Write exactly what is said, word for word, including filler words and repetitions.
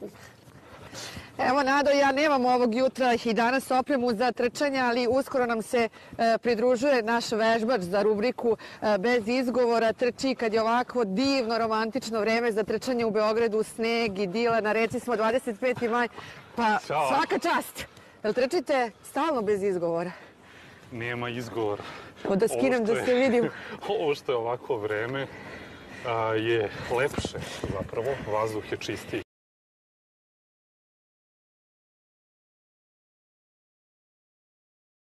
Evo, Nado, ja nemam ovog jutra i danas opremu za trčanje, ali uskoro nam se e, pridružuje naš vežbač za rubriku e, Bez izgovora. Trči kad je ovako divno, romantično vreme za trčanje u Beogradu, sneg i dila, na reci smo dvadeset peti maj, pa Ćao. svaka čast. Jel trčite stalno bez izgovora? Nema izgovora. Evo da skinem Ovo što da je- se vidim. Ovo što je ovako vreme a, je lepše zapravo, vazduh je čistiji.